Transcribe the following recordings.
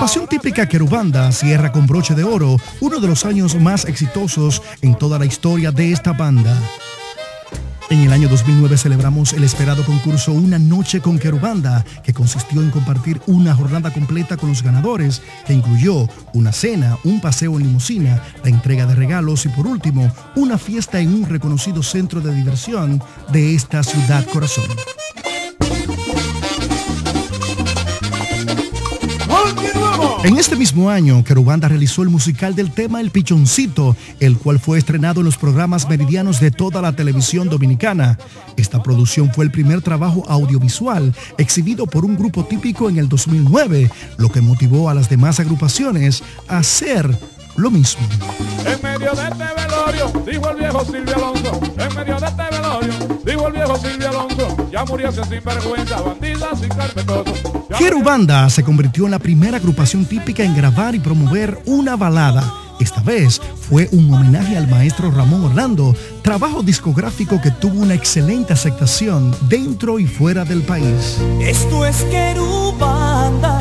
agrupación típica Querubanda cierra con broche de oro uno de los años más exitosos en toda la historia de esta banda. En el año 2009 celebramos el esperado concurso Una Noche con Querubanda, que consistió en compartir una jornada completa con los ganadores, que incluyó una cena, un paseo en limusina, la entrega de regalos y por último, una fiesta en un reconocido centro de diversión de esta ciudad corazón. En este mismo año, Querubanda realizó el musical del tema El Pichoncito, el cual fue estrenado en los programas meridianos de toda la televisión dominicana. Esta producción fue el primer trabajo audiovisual exhibido por un grupo típico en el 2009, lo que motivó a las demás agrupaciones a hacer lo mismo. En medio de este velorio, dijo el viejo Silvio Alonso. En medio de este velorio, dijo el viejo Silvio Alonso. Ya murió ese sinvergüenza, bandida sin carpetoso. Querubanda se convirtió en la primera agrupación típica en grabar y promover una balada. Esta vez fue un homenaje al maestro Ramón Orlando, trabajo discográfico que tuvo una excelente aceptación dentro y fuera del país. Esto es Querubanda.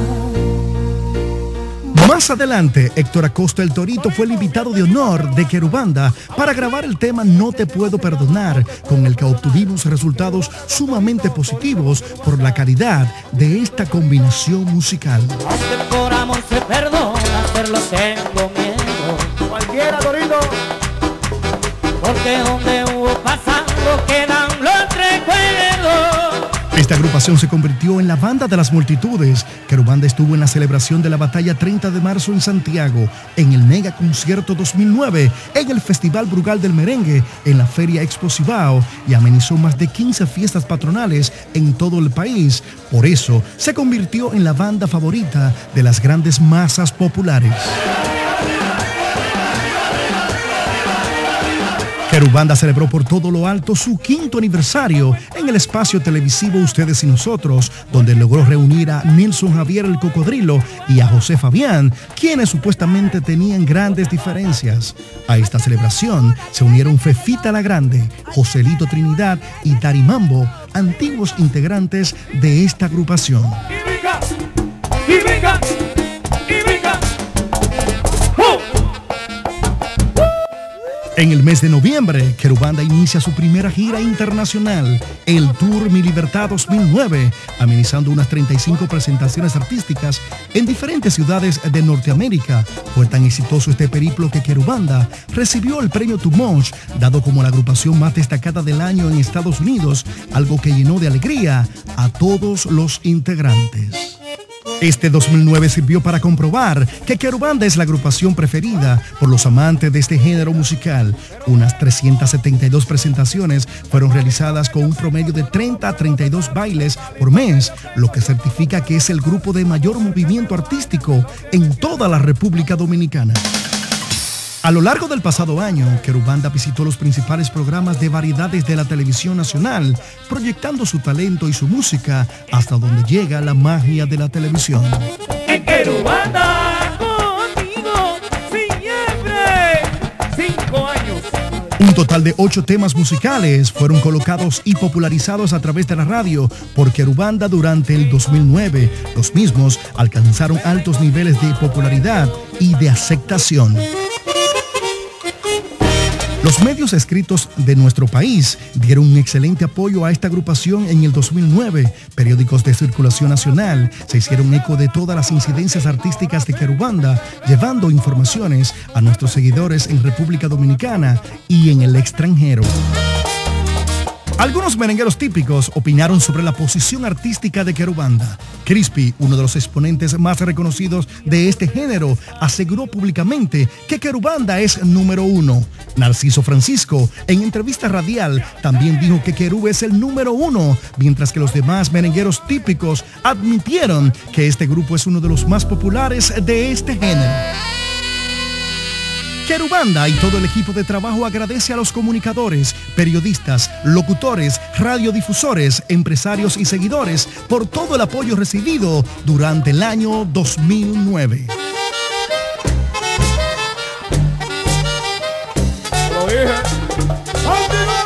Más adelante, Héctor Acosta el Torito fue el invitado de honor de Querubanda para grabar el tema No Te Puedo Perdonar, con el que obtuvimos resultados sumamente positivos por la calidad de esta combinación musical. Aunque por amor se perdona, hacerlo tengo miedo. Cualquiera, Torito. Porque donde hubo pasado quedan los recuerdos. Esta agrupación se convirtió en la banda de las multitudes. Querubanda estuvo en la celebración de la batalla 30 de marzo en Santiago, en el Mega Concierto 2009, en el Festival Brugal del Merengue, en la Feria Expo Cibao y amenizó más de 15 fiestas patronales en todo el país. Por eso, se convirtió en la banda favorita de las grandes masas populares. Querubanda celebró por todo lo alto su 5º aniversario en el espacio televisivo Ustedes y Nosotros, donde logró reunir a Nelson Javier el Cocodrilo y a José Fabián, quienes supuestamente tenían grandes diferencias. A esta celebración se unieron Fefita la Grande, Joselito Trinidad y Dari Mambo, antiguos integrantes de esta agrupación. Y venga, y venga, y venga. En el mes de noviembre, Querubanda inicia su primera gira internacional, el Tour Mi Libertad 2009, amenizando unas 35 presentaciones artísticas en diferentes ciudades de Norteamérica. Fue tan exitoso este periplo que Querubanda recibió el premio Too Much, dado como la agrupación más destacada del año en Estados Unidos, algo que llenó de alegría a todos los integrantes. Este 2009 sirvió para comprobar que Querubanda es la agrupación preferida por los amantes de este género musical. Unas 372 presentaciones fueron realizadas con un promedio de 30 a 32 bailes por mes, lo que certifica que es el grupo de mayor movimiento artístico en toda la República Dominicana. A lo largo del pasado año, Querubanda visitó los principales programas de variedades de la televisión nacional, proyectando su talento y su música hasta donde llega la magia de la televisión. En Querubanda, contigo, siempre, 5 años. Un total de 8 temas musicales fueron colocados y popularizados a través de la radio por Querubanda durante el 2009. Los mismos alcanzaron altos niveles de popularidad y de aceptación. Los medios escritos de nuestro país dieron un excelente apoyo a esta agrupación en el 2009. Periódicos de circulación nacional se hicieron eco de todas las incidencias artísticas de Querubanda, llevando informaciones a nuestros seguidores en República Dominicana y en el extranjero. Algunos merengueros típicos opinaron sobre la posición artística de Querubanda. Crispy, uno de los exponentes más reconocidos de este género, aseguró públicamente que Querubanda es número 1. Narciso Francisco, en entrevista radial, también dijo que Querub es el número 1, mientras que los demás merengueros típicos admitieron que este grupo es uno de los más populares de este género. Querubanda y todo el equipo de trabajo agradece a los comunicadores, periodistas, locutores, radiodifusores, empresarios y seguidores por todo el apoyo recibido durante el año 2009. Lo dije. ¡Continúa!